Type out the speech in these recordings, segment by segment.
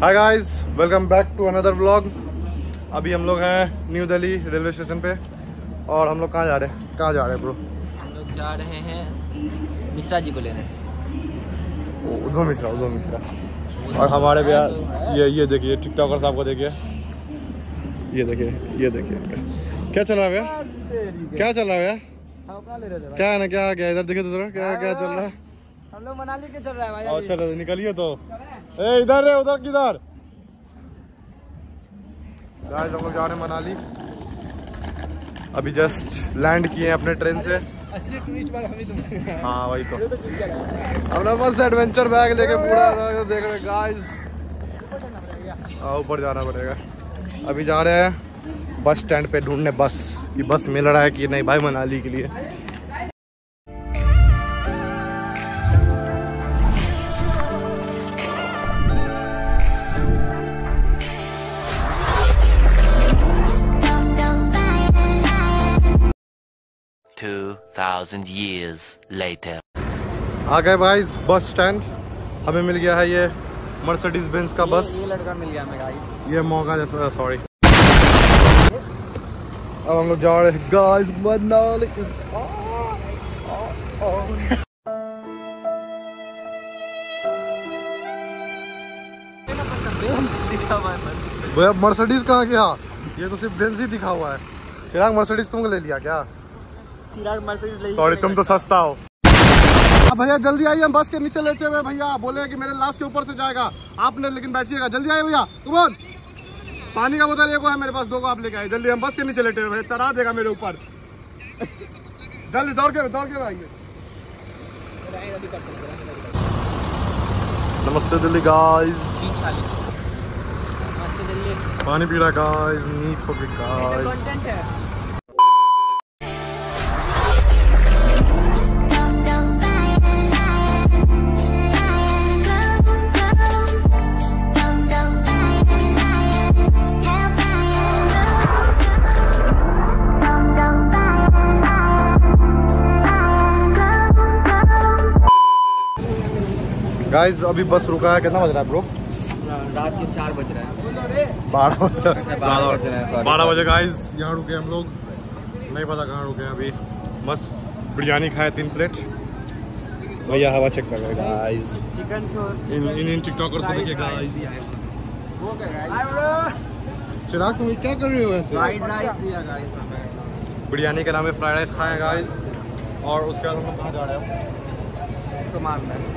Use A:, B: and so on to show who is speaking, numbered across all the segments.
A: Hi guys, welcome back to another vlog. अभी हम लोग हैं न्यू दिल्ली रेलवे स्टेशन पे। और हम लोग कहाँ जा रहे हैं ब्रो?
B: हम लोग जा रहे हैं मिश्रा जी को लेने।
A: उद्धव मिश्रा। और हमारे भैया ये देखिए टिकटॉकर साहब को देखिए, ये देखिए क्या चल रहा है भैया? क्या चल रहा है भैया? क्या है ना क्या इधर देखिए तो क्या चल रहा है?
B: हम लोग मनाली के चल रहा है भाई।
A: और चलो निकलिए तो। इधर है, उधर किधर? गाइस हम लोग जा रहे हैं मनाली। अभी जस्ट लैंड किए हैं अपने ट्रेन से।
B: असली टूरिस्ट बैग हमें तुम।
A: हाँ वही तो। अपना बस एडवेंचर बैग लेके पूरा देख रहे गाइस। ऊपर जाना पड़ेगा। अभी जा रहे हैं बस स्टैंड पे ढूंढने बस कि बस मिल रहा है कि नहीं भाई मनाली के लिए।
C: 2000 years later.
A: आ गए भाई बस स्टैंड। हमें मिल गया है ये मर्सिडीज बेंज का बस।
B: ये लड़का मिल गया हमें गाइस।
A: ये मौका जैसा, सॉरी। अब हम लोग जा रहे हैं गाइस मनाली। भैया मर्सिडीज कहाँ गया? ये तो सिर्फ बेंज ही दिखा हुआ है। चिराग मर्सिडीज तुमको ले लिया क्या?
B: चिराग मर्सिडीज ले।
A: सॉरी तुम तो सस्ता हो। भैया जल्दी आइए, हम बस के नीचे लेटे हुए भैया। बोले कि मेरे लाश के ऊपर से जाएगा आपने, लेकिन बैठिएगा। जल्दी आइए भैया। तुम पानी का बोतल एक है मेरे पास, 2 को आप लेके आए। जल्दी, हम बस के नीचे लेटे हुए भैया, चढ़ा देगा मेरे ऊपर। जल्दी दौड़ के आइए। नमस्ते दिल्ली गाइस। पानी पी रहा गाइस, नीट हो गई गाइस। गाइस अभी बस रुका है। कितना बज रहा है ब्रो?
B: रात के 4 बज रहे हैं।
A: 12 बजे गाइस यहाँ रुके हम लोग। नहीं पता कहाँ रुके हैं अभी। मस्त बिरयानी खाए 3 प्लेट। भैया हवा चेक कर रहे गाइस।
B: चिकन
A: इन टिकटॉकर्स को देखिए गाइस। चिराग तुम क्या कर रहे हो ऐसे?
B: फ्राइड राइस दिया गाइस।
A: बिरयानी के नाम पे फ्राइड राइस खाए गाइस। और उसके बाद हम लोग कहाँ जा रहे हैं?
B: इसको मारना है।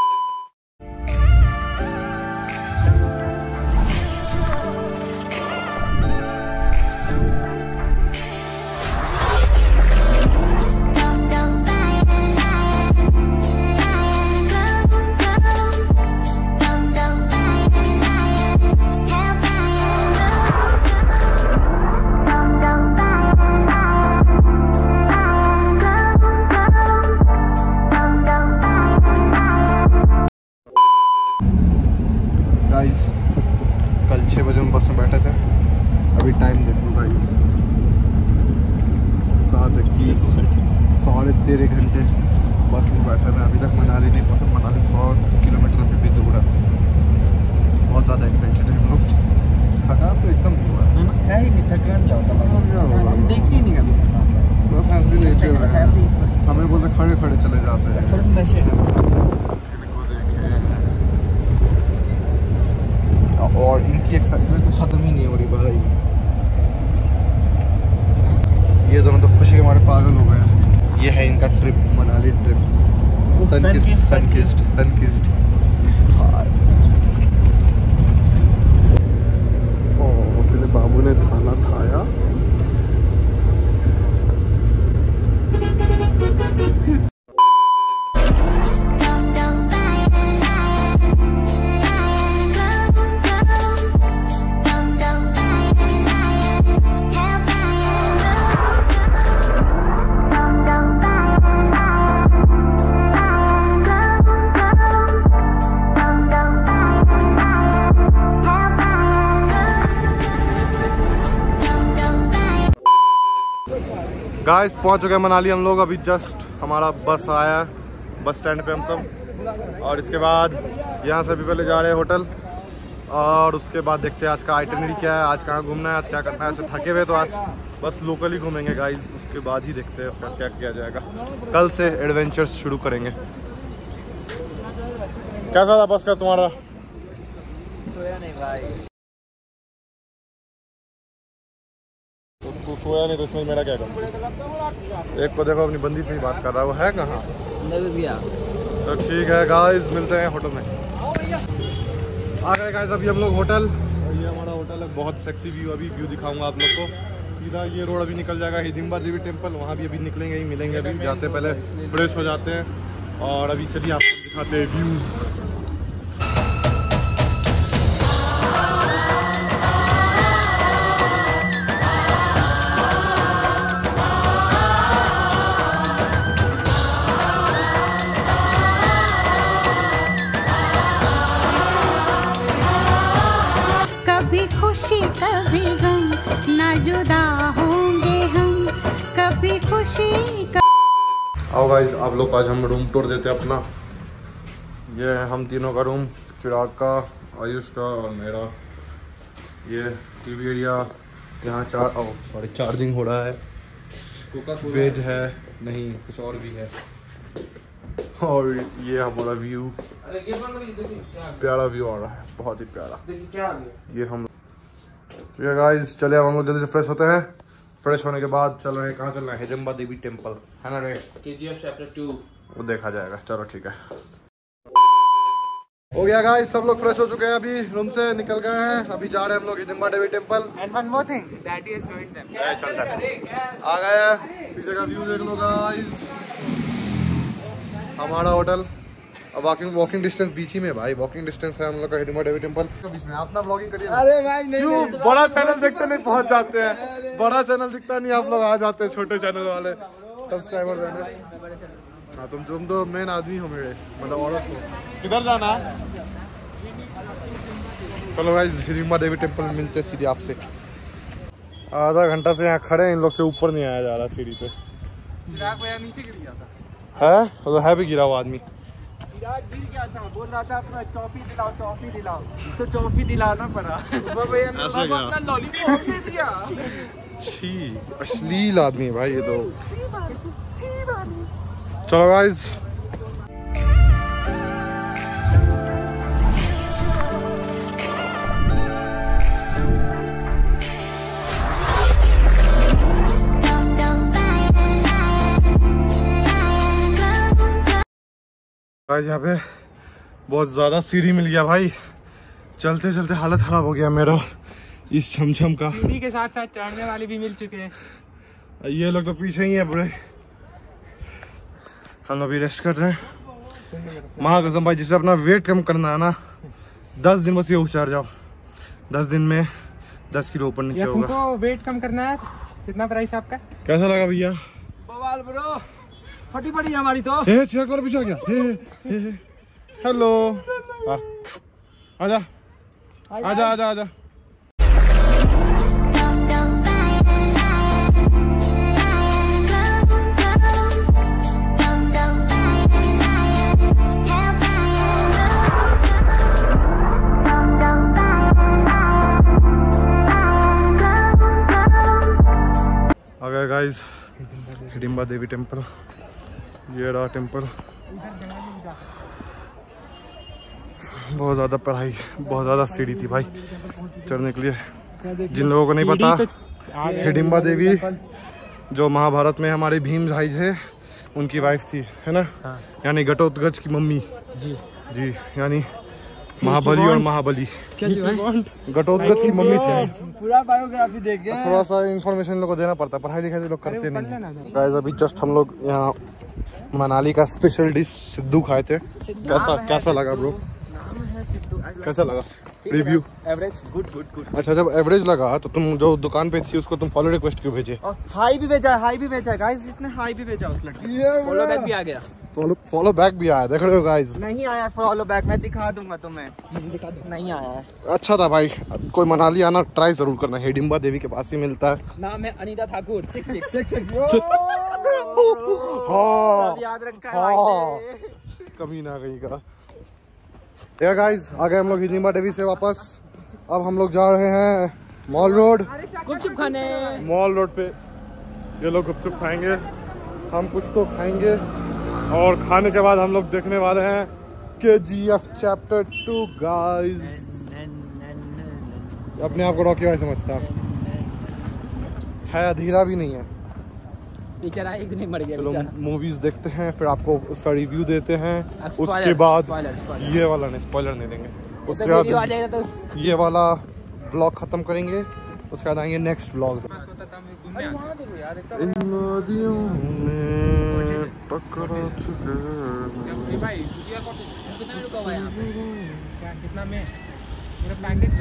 A: कल 6 बजे हम बस में बैठे थे। अभी टाइम देखो गाइस, 7:21, 13.5 घंटे बस में बैठे हैं। अभी तक मनाली नहीं पहुंचा। मनाली 100 किलोमीटर अभी भी दूर है। बहुत ज़्यादा एक्साइटेड है हम लोग। थकान तो एकदम हुआ है ना?
B: नहीं थकान क्या होता है? देख ही नहीं कभी।
A: बस ऐसे ही लेटे हुए हैं। हमें बोलते खड़े चले जाते हैं।
B: थोड़ा सा नशे है।
A: और इनकी एक्साइटमेंट तो खत्म ही नहीं हो रही भाई। ये दोनों तो खुशी के मारे पागल हो गए हैं। ये है इनका ट्रिप, मनाली ट्रिप। सनकिस्ड। ओ पहले बाबू ने थाना थाया। गाइस पहुंच चुके हैं मनाली हम लोग। अभी जस्ट हमारा बस आया बस स्टैंड पे हम सब। और इसके बाद यहाँ से अभी पहले जा रहे हैं होटल। और उसके बाद देखते हैं आज का आइटनरी क्या है, आज कहाँ घूमना है, आज क्या करना है। ऐसे थके हुए तो आज बस लोकल ही घूमेंगे गाइज, उसके बाद ही देखते हैं उसका क्या किया जाएगा। कल से एडवेंचर्स शुरू करेंगे। कैसा था बस का तुम्हारा?
B: सोया नहीं भाई।
A: तू सोया नहीं तो इसमें मेरा क्या करूँ? एक को देखो अपनी बंदी से ही बात कर रहा है, वो है कहाँ? तो ठीक है गाइस, मिलते हैं होटल में। आ गए गाइस अभी हम लोग होटल, और ये हमारा होटल है। बहुत सेक्सी व्यू, अभी व्यू दिखाऊंगा आप लोग को। सीधा ये रोड अभी निकल जाएगा हिडिंबा देवी टेम्पल, वहाँ भी अभी निकलेंगे ही, मिलेंगे अभी। जाते पहले फ्रेश हो जाते हैं और अभी चलिए आपको दिखाते हैं व्यूज़।
D: खुशी कभी गम, ना जुदा होंगे हम, कभी खुशी
A: आओ गाइस, आप लोग आज हम रूम टूर देते हैं अपना। ये है हम तीनों का रूम, चिराग का, आयुष का और मेरा। ये टीवी एरिया, यहाँ चार्जिंग हो रहा है, बेड है, नहीं कुछ और भी है। और ये हमारा व्यू, प्यारा व्यू आ रहा है, बहुत ही प्यारा। ये हम ठीक है गाइस, चले अब हम लोग जल्दी से फ्रेश होते हैं। फ्रेश होने के बाद चल रहे हैं, कहाँ चल रहे हैं? हिडिंबा देवी टेम्पल, है ना रे?
B: KGF चैप्टर 2
A: वो देखा जाएगा। चलो ठीक है, हो गया गाइस, सब लोग फ्रेश हो चुके हैं, अभी रूम से निकल गए हैं। अभी जा रहे हैं हम लोग Hidimba Devi temple.
B: And one more thing, daddy has joined them.
A: चलता है, आ गए। पीछे का व्यू देख लो गाइस, हमारा होटल। अब वॉकिंग डिस्टेंस बीच ही में भाई, वॉकिंग डिस्टेंस है हम लोग का हिडिंबा देवी टेम्पल के बीच में। अपना ब्लॉगिंग करिए।
B: अरे भाई नहीं,
A: क्यों बड़ा चैनल देखते नहीं पहुंच जाते हैं? बड़ा चैनल दिखता नहीं, आप लोग आ जाते हैं छोटे चैनल वाले सब्सक्राइबर देने। हाँ तुम तो मेन आदमी हो मेरे, मतलब औरत हो। किधर जाना है? चलो गाइस, हिडिंबा देवी टेम्पल में मिलते सीधे आपसे। आधा घंटा से यहाँ खड़े हैं, इन लोग से ऊपर नहीं आया जा रहा सीढ़ी पे।
B: चिराग भैया नीचे गिर गया था।
A: है तो है भी गिरा हुआ आदमी।
B: चिराग गिर गया था, बोल रहा था अपना टॉफी दिलाओ, टॉफी दिलाओ, तो टॉफी दिलाना पड़ा। भैया ने अपना लॉलीपॉप दे दिया।
A: छी, अश्लील आदमी है भाई ये तो। चलो गाइस, यहाँ पे बहुत ज़्यादा सीढ़ी मिल गया भाई, चलते चलते हालत खराब हो गया मेरा इस छमछम का।
B: सीढ़ी के साथ साथ चढ़ने वाले भी मिल चुके हैं।
A: ये लोग तो पीछे ही है बुरे। हम अभी रेस्ट कर रहे हैं। महाकसम भाई, जिसे अपना वेट कम करना है ना, 10 दिन बस ये उछार जाओ, 10 दिन में 10 किलो ऊपर नीचे होगा।
B: तुमको वेट कम करना है, कितना प्राइस आपका?
A: कैसा लगा भैया?
B: बवाल ब्रो, फटी पड़ी हमारी तो।
A: चेक करो, पीछे आ गया। हेलो, आजा आजा आजा आजा। आ गए गाइस हिडिंबा देवी टेम्पल। ये रहा टेम्पल। बहुत ज़्यादा पढ़ाई, बहुत ज़्यादा सीढ़ी थी भाई चढ़ने के लिए। जिन लोगों को नहीं पता, हिडिंबा देवी जो महाभारत में हमारे भीम भाई थे, उनकी वाइफ थी, है ना? हाँ। यानी घटोत्कच की मम्मी। जी यानी महाबली और महाबली। घटोत्कच की मम्मी थी।
B: पूरा बायोग्राफी देख गए।
A: थोड़ा सा इन्फॉर्मेशन लोग को देना पड़ता है, पढ़ाई लिखाई लोग करते नहीं। गाइस अभी जस्ट हम लोग यहाँ मनाली का स्पेशल डिश सिद्धू खाए थे। कैसा लगा ब्रो? कैसा लगा? Review
B: average, good good good.
A: अच्छा, जब एवरेज लगा तो तुम जो दुकान पे थी उसको तुम फॉलो रिक्वेस्ट क्यों भेजे?
B: हाई भी भेजा है गाइस, इसने हाई भी भेजा उस लड़की। फॉलो बैक भी आ गया।
A: फॉलो बैक भी आया, देख रहे हो गाइस?
B: नहीं आया फॉलो बैक, मैं दिखा दूंगा तुम्हें। दिखा दो। नहीं आया है।
A: अच्छा था भाई, कोई मनाली आना ट्राई जरूर करना, हिडिंबा देवी के पास ही मिलता है।
B: नाम है अनीता ठाकुर। 66
A: हाँ
B: याद रखा है।
A: कमी ना कहीं का। या गाइस आ गए हम लोग हिडिंबा देवी से वापस। अब हम लोग जा रहे हैं मॉल रोड
B: गुपचुप खाने।
A: मॉल रोड पे ये लोग गुपचुप खाएंगे, हम कुछ तो खाएंगे और खाने के बाद हम लोग देखने वाले हैं KGF चैप्टर 2 गाइस। अपने आप को रॉकी भाई समझता है, अधीरा भी नहीं है।
B: बेचारा एक नहीं मर गया।
A: चलो मूवीज देखते हैं, फिर आपको उसका रिव्यू देते हैं। उसके बाद ये वाला नहीं, स्पॉइलर नहीं देंगे। उसके बाद तो ये वाला ब्लॉग खत्म करेंगे, उसके बाद आएंगे नेक्स्ट ब्लॉग। इन नदियों में टकरा चुके
B: कितना में मेरा पैकेट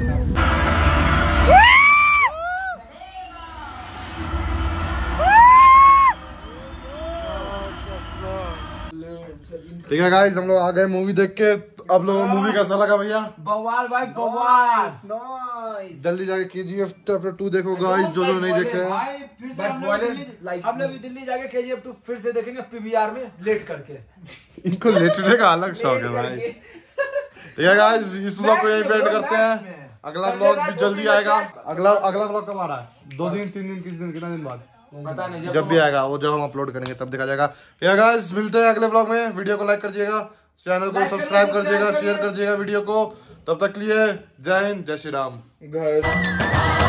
A: ठीक है गाइस, हम लोग आ गए मूवी देख के। अब लोगों को मूवी कैसा लगा भैया?
B: बवाल भाई बवाल।
A: जल्दी जाके KGF चैप्टर 2 देखो गाइस, जो नहीं देखे हैं।
B: हम लोग भी दिल्ली जाके KGF 2 फिर से देखेंगे PVR में लेट करके।
A: इनको लेटने का अलग शौक है भाई। ठीक है गाइस, इस ब्लॉग को यहीं पे एंड करते हैं। अगला ब्लॉग भी जल्दी आएगा। अगला ब्लॉग कब आ रहा है? 2 दिन 3 दिन 30 दिन कितना दिन बाद
B: पता नहीं,
A: जब भी आएगा वो, जब हम अपलोड करेंगे तब देखा जाएगा। या गाइस मिलते हैं अगले व्लॉग में। वीडियो को लाइक कर दीजिएगा, चैनल को सब्सक्राइब कर दीजिएगा, शेयर कर दीजिएगा वीडियो को। तब तक के लिए जय हिंद, जय श्री राम।